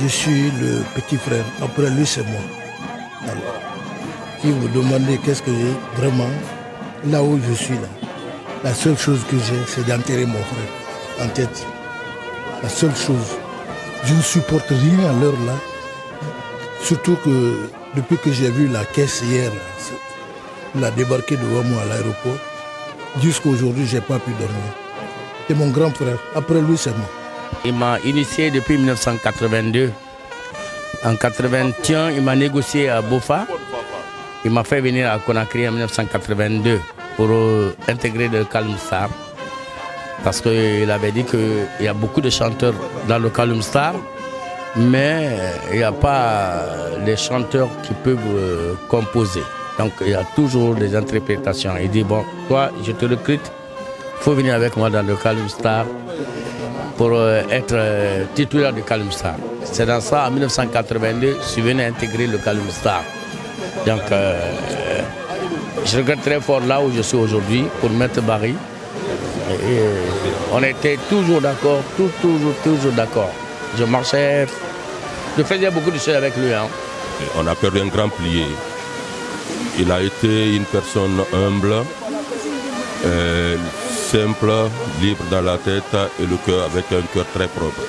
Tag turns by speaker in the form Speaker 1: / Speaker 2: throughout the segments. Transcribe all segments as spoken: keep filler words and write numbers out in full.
Speaker 1: suis le petit frère. Après lui, c'est moi. Alors, si vous demandez qu'est-ce que j'ai, vraiment, là où je suis là, la seule chose que j'ai, c'est d'enterrer mon frère en tête. La seule chose. Je ne supporte rien à l'heure là. Surtout que depuis que j'ai vu la caisse hier, il a débarqué devant moi à l'aéroport. Jusqu'à aujourd'hui, je n'ai pas pu dormir. C'est mon grand frère. Après lui, c'est moi.
Speaker 2: Il m'a initié depuis mille neuf cent quatre-vingt-deux. En quatre-vingt-un, il m'a négocié à Bofa. Il m'a fait venir à Conakry en mille neuf cent quatre-vingt-deux pour euh, intégrer le Kaloum Star. Parce qu'il avait dit qu'il y a beaucoup de chanteurs dans le Kaloum Star, mais il n'y a pas les chanteurs qui peuvent euh, composer. Donc il y a toujours des interprétations. Il dit, bon, toi, je te recrute, il faut venir avec moi dans le Kaloum Star pour euh, être euh, titulaire du Kaloum Star. C'est dans ça, en mille neuf cent quatre-vingt-deux, je suis venu intégrer le Kaloum Star. Donc, euh, je regrette très fort là où je suis aujourd'hui pour Maître Barry. Et on était toujours d'accord, tout, toujours, toujours d'accord. Je marchais, je faisais beaucoup de choses avec lui. Hein.
Speaker 3: On a perdu un grand plié. Il a été une personne humble, euh, simple, libre dans la tête et le cœur avec un cœur très propre.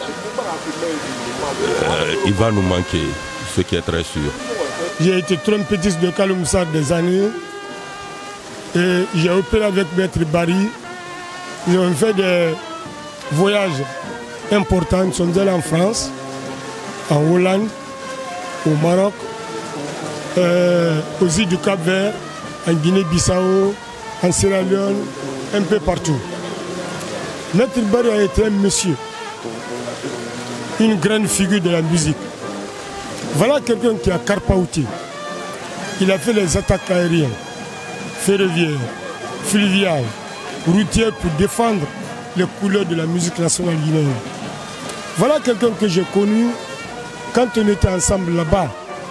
Speaker 3: Euh, il va nous manquer, ce qui est très sûr.
Speaker 4: J'ai été trompettiste de Kaloum Star des années et j'ai opéré avec Maître Barry. Ils ont fait des voyages importants. Ils sont allés en France, en Hollande, au Maroc, euh, aux îles du Cap-Vert, en Guinée-Bissau, en Sierra Leone, un peu partout. Maître Barry a été un monsieur, une grande figure de la musique. Voilà quelqu'un qui a carpauté. Il a fait les attaques aériennes, ferroviaires, fluviales, routières pour défendre les couleurs de la musique nationale guinéenne. Voilà quelqu'un que j'ai connu quand on était ensemble là-bas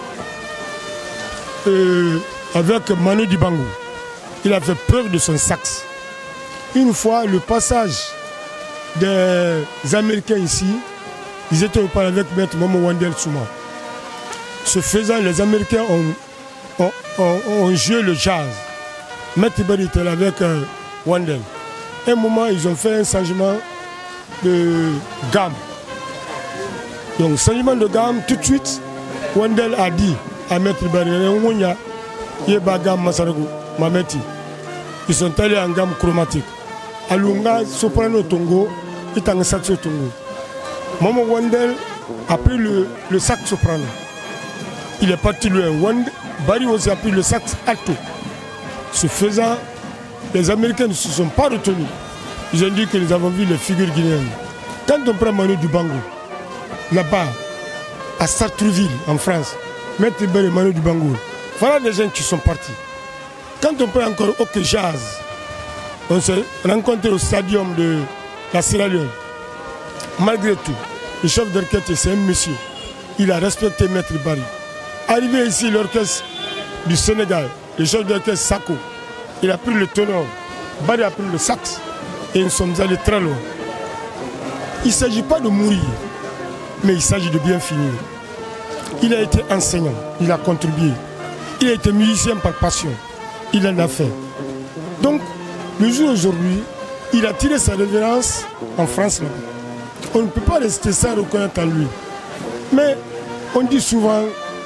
Speaker 4: euh, avec Manu Dibango. Il a fait preuve de son sax. Une fois, le passage des Américains ici, ils étaient au palais avec Maître Momo Wandel Souma. Ce faisant, les Américains ont, ont, ont, ont joué le jazz. Maître Barry était là avec euh, Wandel. À un moment, ils ont fait un changement de gamme. Donc, changement de gamme, tout de suite, Wandel a dit à Maître Barry, ils sont allés en gamme chromatique. Alunga, soprano tongo, et un saxo tongo. Momo Wandel a pris le, le sax soprano. Il est parti loin. Wandel, Barry aussi a pris le sax alto. Ce faisant, les Américains ne se sont pas retenus. Ils ont dit que nous avons vu les figures guinéennes. Quand on prend Manu Dibango, là-bas, à Sartrouville, en France, Maître Barry et Manu Dibango, voilà les gens qui sont partis. Quand on prend encore OK Jazz, on s'est rencontré au stadium de la Sierra Leone. Malgré tout, le chef d'orchestre, c'est un monsieur. Il a respecté Maître Barry. Arrivé ici, l'orchestre du Sénégal, le chef d'orchestre Sako, il a pris le ténor, Barry a pris le sax, et nous sommes allés très loin. Il ne s'agit pas de mourir, mais il s'agit de bien finir. Il a été enseignant, il a contribué. Il a été musicien par passion, il en a fait. Donc, le jour aujourd'hui, il a tiré sa révérence en France. Là. On ne peut pas rester sans reconnaître en lui. Mais on dit souvent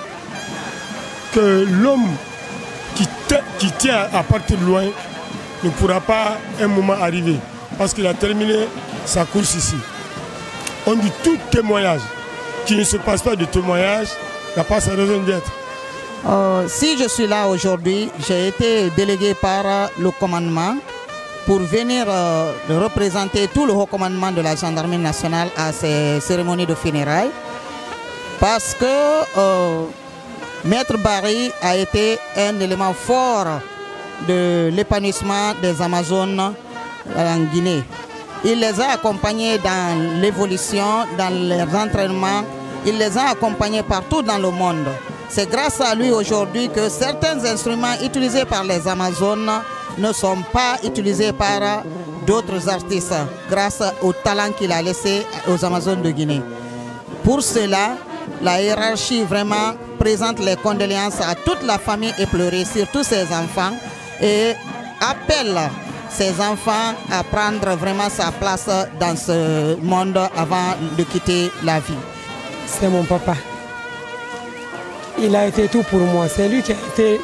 Speaker 4: que l'homme qui, qui tient à partir de loin ne pourra pas un moment arriver parce qu'il a terminé sa course ici. On dit tout témoignage qui ne se passe pas de témoignage n'a pas sa raison d'être.
Speaker 5: Euh, si je suis là aujourd'hui, j'ai été délégué par euh, le commandement pour venir euh, représenter tout le haut commandement de la gendarmerie nationale à ces cérémonies de funérailles parce que euh, Maître Barry a été un élément fort de l'épanouissement des Amazones en Guinée. Il les a accompagnés dans l'évolution, dans leurs entraînements, il les a accompagnés partout dans le monde. C'est grâce à lui aujourd'hui que certains instruments utilisés par les Amazones ne sont pas utilisés par d'autres artistes, grâce au talent qu'il a laissé aux Amazones de Guinée. Pour cela, la hiérarchie vraiment présente les condoléances à toute la famille éplorée, surtout ses enfants, et appelle ses enfants à prendre vraiment sa place dans ce monde avant de quitter la vie.
Speaker 6: C'est mon papa. Il a été tout pour moi. C'est lui qui a été,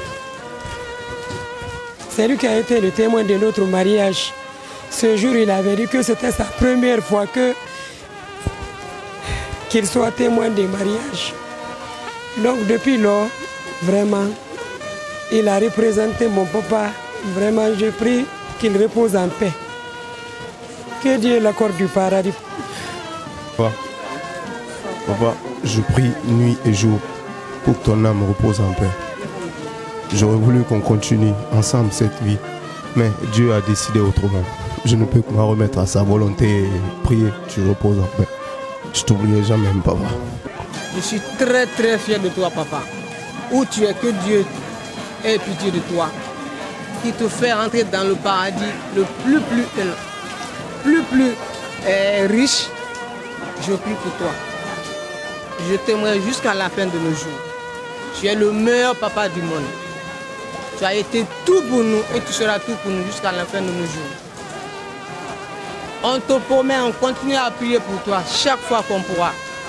Speaker 6: c'est lui qui a été le témoin de notre mariage. Ce jour, il avait dit que c'était sa première fois que qu'il soit témoin des mariages. Donc depuis lors, vraiment, il a représenté mon papa. Vraiment, je prie qu'il repose en paix. Que Dieu l'accorde du paradis.
Speaker 7: Papa, Papa, je prie nuit et jour pour que ton âme repose en paix. J'aurais voulu qu'on continue ensemble cette vie, mais Dieu a décidé autrement. Je ne peux que me remettre à sa volonté et prier, tu reposes en paix. Je t'oublierai jamais, papa.
Speaker 8: Je suis très très fier de toi, papa. Où tu es, que Dieu ait pitié de toi. Qui te fait rentrer dans le paradis le plus plus plus plus euh, riche. Je prie pour toi. Je t'aimerai jusqu'à la fin de nos jours. Tu es le meilleur papa du monde. Tu as été tout pour nous et tu seras tout pour nous jusqu'à la fin de nos jours. On te promet, on continue à prier pour toi chaque fois qu'on pourra.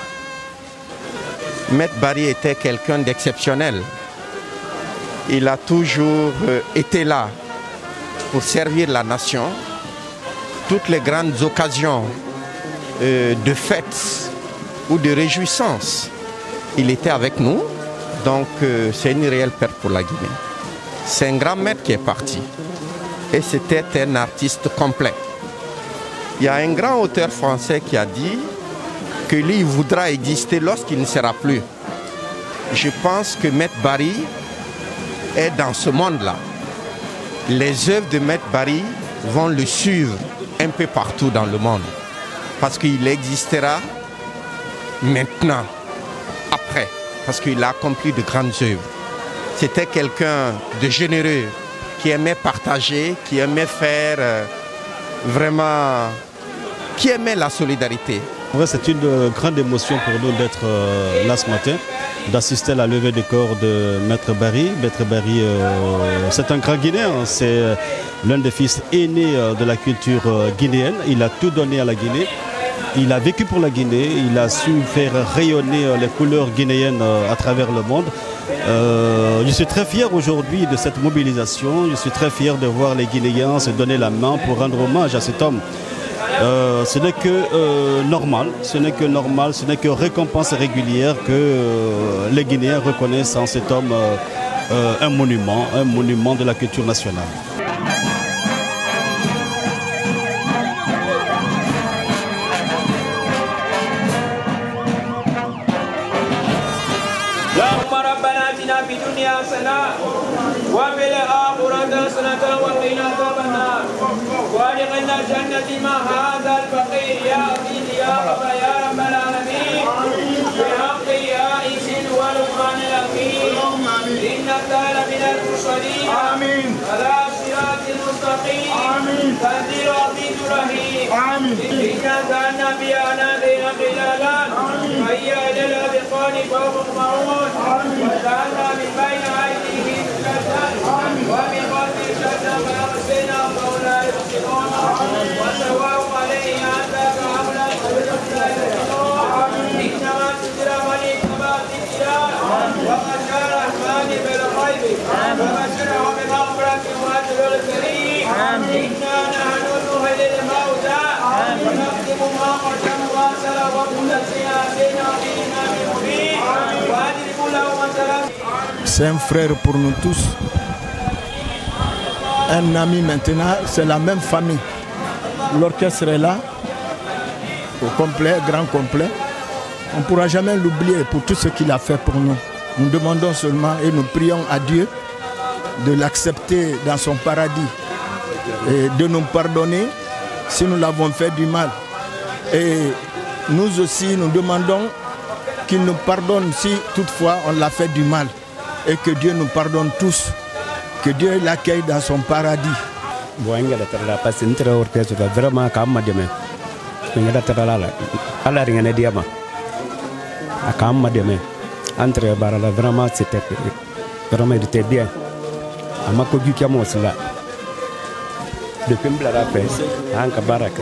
Speaker 9: Maître Barry était quelqu'un d'exceptionnel. Il a toujours été là pour servir la nation. Toutes les grandes occasions de fêtes ou de réjouissances, il était avec nous. Donc c'est une réelle perte pour la Guinée. C'est un grand maître qui est parti. Et c'était un artiste complet. Il y a un grand auteur français qui a dit que lui voudra exister lorsqu'il ne sera plus. Je pense que Maître Barry est dans ce monde-là. Les œuvres de Maître Barry vont le suivre un peu partout dans le monde. Parce qu'il existera maintenant, après. Parce qu'il a accompli de grandes œuvres. C'était quelqu'un de généreux, qui aimait partager, qui aimait faire euh, vraiment, qui aimait la solidarité.
Speaker 10: En vrai, c'est une grande émotion pour nous d'être euh, là ce matin, d'assister à la levée des corps de Maître Barry. Maître Barry, euh, c'est un grand Guinéen, c'est l'un des fils aînés euh, de la culture euh, guinéenne. Il a tout donné à la Guinée. Il a vécu pour la Guinée, il a su faire rayonner euh, les couleurs guinéennes euh, à travers le monde. Euh, je suis très fier aujourd'hui de cette mobilisation. Je suis très fier de voir les Guinéens se donner la main pour rendre hommage à cet homme. Euh, ce n'est que euh, normal, ce n'est que normal, ce n'est que récompense régulière que euh, les Guinéens reconnaissent en cet homme euh, euh, un monument, un monument de la culture nationale.
Speaker 11: وفي الآخرة حسنة وقنا عذاب النار وادخلنا الجنة مع هذا الفقير يا عزيز يا رب يا رب العالمين بحق عائش ولقمان الأخير إنك لمن المرسلين آمين على صراط المستقيم آمين تنزيل عزيز رحيم آمين إنك النبي أنا بين قلالا فهي إلى الأذقان فوق المعون وجعلنا من بين أيديهم ومن خلفه سدا فأغسلنا فأولى يبصرون وسواء عليه أنذاك أم لا تنذر إنما تنذر من اتبع الذكر وخشى الرحمن بالغيب فبشره بمغفرة وأجر كريم إنا نحن نحيي الموتى ونكتب ما قدموا وأرسلوا وكل شيء آتينا في إمام مبين وأضرب له مثلا.
Speaker 1: C'est un frère pour nous tous. Un ami maintenant, c'est la même famille. L'orchestre est là, au complet, grand complet. On ne pourra jamais l'oublier pour tout ce qu'il a fait pour nous. Nous demandons seulement et nous prions à Dieu de l'accepter dans son paradis et de nous pardonner si nous l'avons fait du mal. Et nous aussi, nous demandons qu'il nous pardonne si toutefois on l'a fait du mal. Et que Dieu nous pardonne tous. Que Dieu l'accueille dans son paradis.
Speaker 12: à Kamma demain. Entre Barala, vraiment, c'était vraiment, il était bien. À Makogu Kiamos là. Depuis Mblara fait, à Ankabaraka.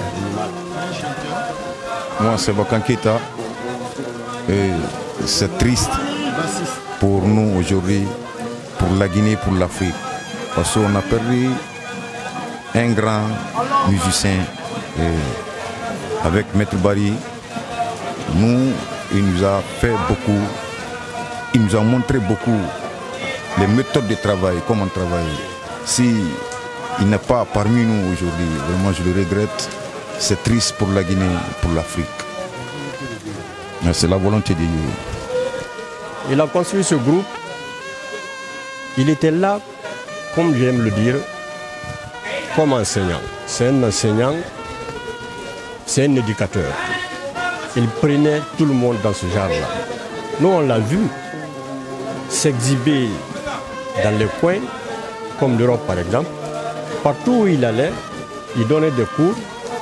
Speaker 13: Moi, c'est Bakankita. Et c'est triste pour nous aujourd'hui, pour la Guinée, pour l'Afrique. Parce qu'on a perdu un grand musicien. Et avec Maître Barry, nous, il nous a fait beaucoup, il nous a montré beaucoup les méthodes de travail, comment travailler. Si il n'est pas parmi nous aujourd'hui, vraiment je le regrette, c'est triste pour la Guinée, pour l'Afrique. C'est la volonté de Dieu.
Speaker 14: Il a construit ce groupe, il était là, comme j'aime le dire, comme enseignant. C'est un enseignant, c'est un éducateur. Il prenait tout le monde dans ce genre-là. Nous, on l'a vu s'exhiber dans les coins, comme l'Europe par exemple. Partout où il allait, il donnait des cours.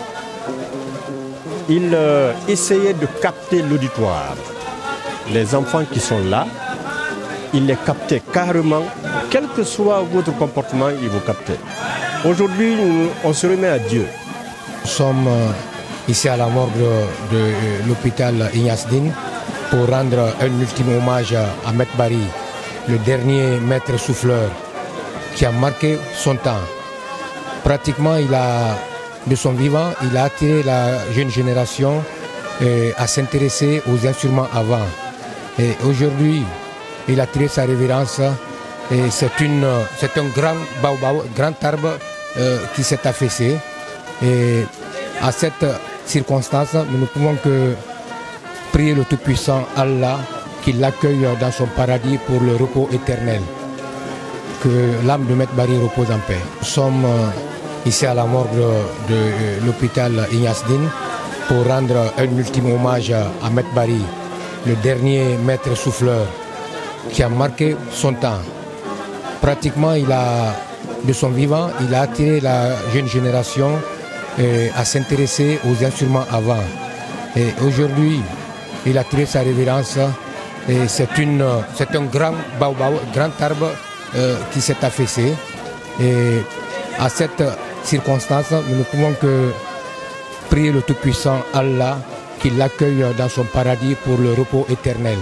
Speaker 14: Il euh, essayait de capter l'auditoire. Les enfants qui sont là, il les captait carrément. Quel que soit votre comportement, il vous captait. Aujourd'hui, on se remet à Dieu.
Speaker 15: Nous sommes euh, ici à la morgue de, de euh, l'hôpital Ignace Dine pour rendre un ultime hommage à Ahmed Barry, le dernier maître souffleur qui a marqué son temps. Pratiquement, il a, de son vivant, il a attiré la jeune génération euh, à s'intéresser aux instruments avant. Et aujourd'hui, il a tiré sa révérence et c'est un grand baobab, grand arbre euh, qui s'est affaissé. Et à cette circonstance, nous ne pouvons que prier le Tout-Puissant Allah qu'il l'accueille dans son paradis pour le repos éternel. Que l'âme de Maître Barry repose en paix. Nous sommes euh, ici à la morgue de euh, l'hôpital Ignace Dine pour rendre un ultime hommage à Maître Barry, le dernier maître souffleur qui a marqué son temps. Pratiquement, il a, de son vivant, il a attiré la jeune génération euh, à s'intéresser aux instruments avant. Et aujourd'hui, il a tiré sa révérence et c'est un grand baobab, grand arbre euh, qui s'est affaissé. Et à cette circonstance, nous ne pouvons que prier le Tout-Puissant Allah qu'il l'accueille dans son paradis pour le repos éternel.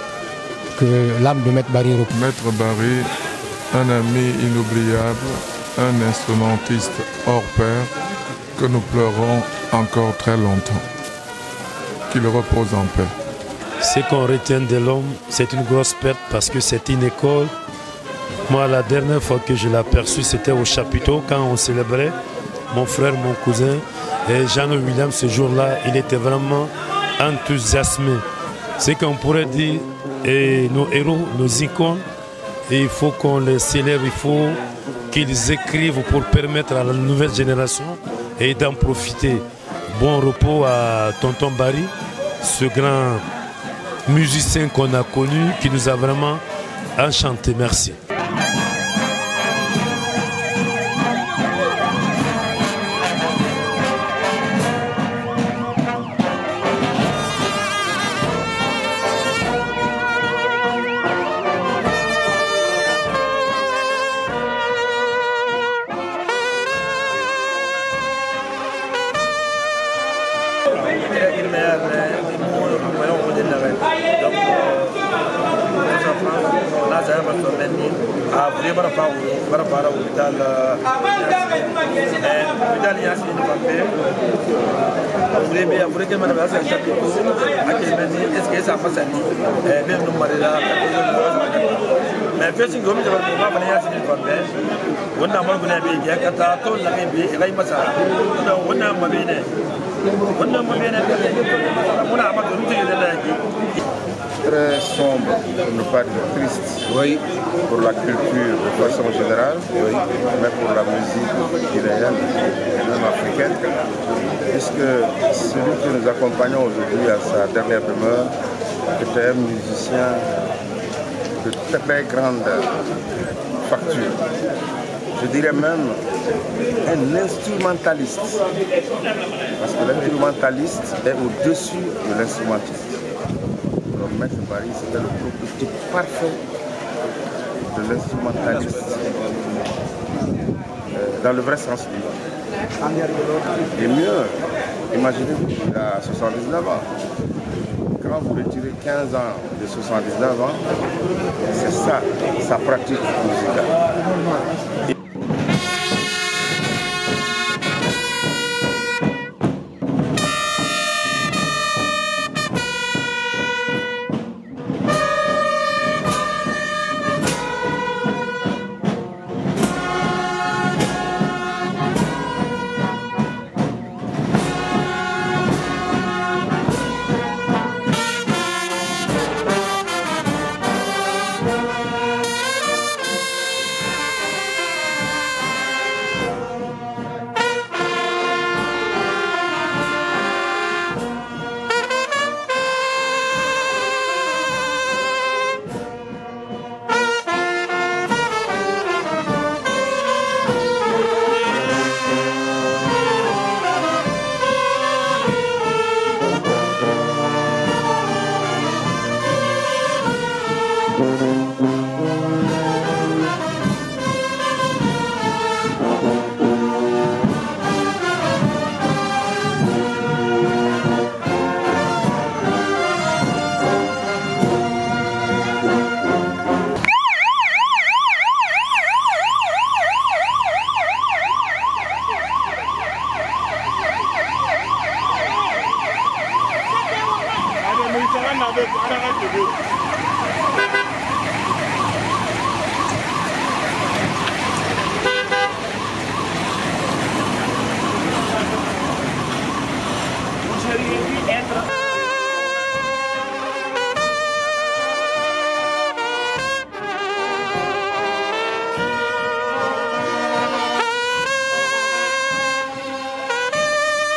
Speaker 15: Que l'âme de Maître Barry repose.
Speaker 16: Maître Barry, un ami inoubliable, un instrumentiste hors pair que nous pleurons encore très longtemps. Qu'il repose en paix.
Speaker 17: Ce qu'on retient de l'homme, c'est une grosse perte parce que c'est une école. Moi, la dernière fois que je l'ai aperçu, c'était au chapiteau quand on célébrait. Mon frère, mon cousin, et Jean William, ce jour-là, il était vraiment enthousiasmé. C'est qu'on pourrait dire, et nos héros, nos icônes, et il faut qu'on les célèbre, il faut qu'ils écrivent pour permettre à la nouvelle génération et d'en profiter. Bon repos à Tonton Barry, ce grand musicien qu'on a connu, qui nous a vraiment enchantés. Merci.
Speaker 18: mais fesi ngomi jaba ko ma bana ya sini ko be wonna mo guna be ya kata to la be be rai masa to wonna ma be ne wonna ma be ne mona ma ko nti de la ki
Speaker 13: très sombre, pour ne pas dire triste, oui, pour la culture de façon générale, oui, mais pour la musique guinéenne et même africaine, puisque celui que nous accompagnons aujourd'hui à sa dernière demeure était un musicien de très grande facture. Je dirais même un instrumentaliste, parce que l'instrumentaliste est au-dessus de l'instrumentiste.
Speaker 19: Alors Maître Barry, c'était le prototype parfait de l'instrumentaliste euh, dans le vrai sens du terme. Et mieux, imaginez-vous, il a soixante-dix-neuf ans. Quand vous retirez quinze ans de soixante-dix-neuf ans, c'est ça, sa pratique musicale.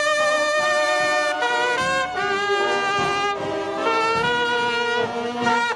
Speaker 11: Bye.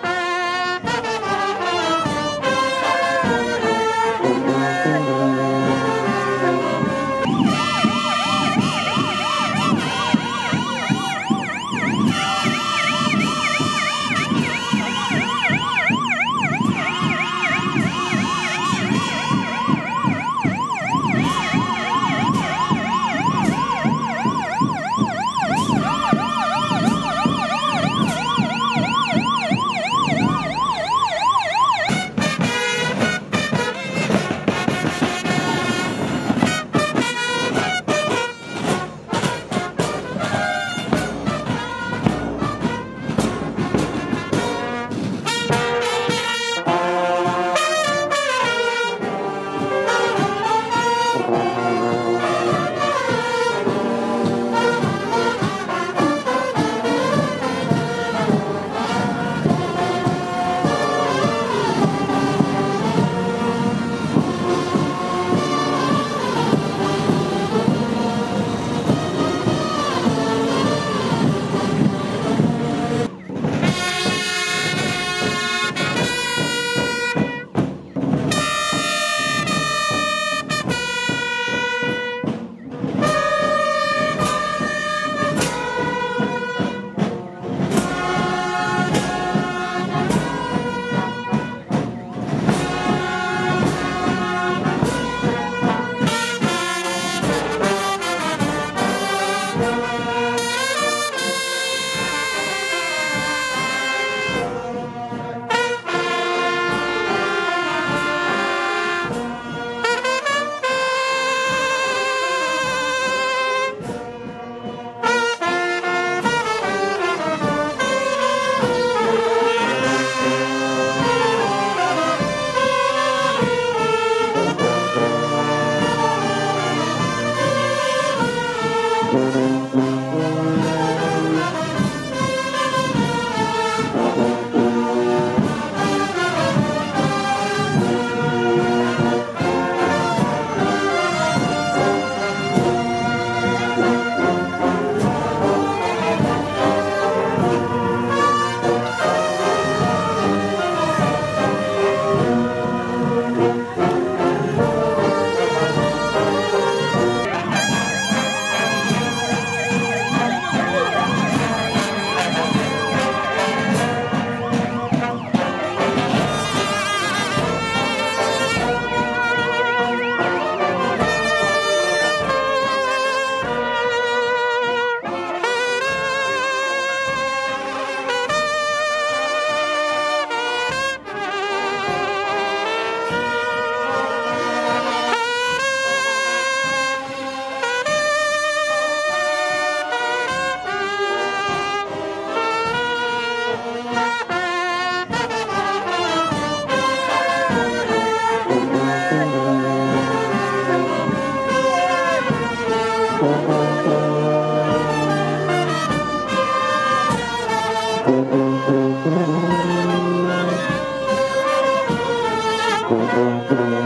Speaker 20: Thank you.